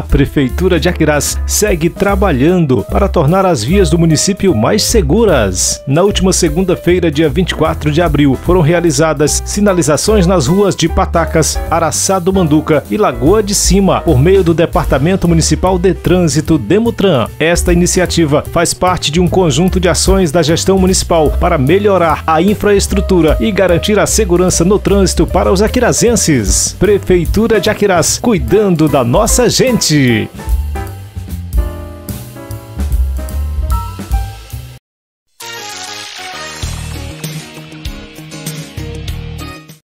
A Prefeitura de Aquiraz segue trabalhando para tornar as vias do município mais seguras. Na última segunda-feira, dia 24 de abril, foram realizadas sinalizações nas ruas de Patacas, Araçá do Manduca e Lagoa de Cima, por meio do Departamento Municipal de Trânsito, Demutran. Esta iniciativa faz parte de um conjunto de ações da gestão municipal para melhorar a infraestrutura e garantir a segurança no trânsito para os aquirazenses. Prefeitura de Aquiraz, cuidando da nossa gente.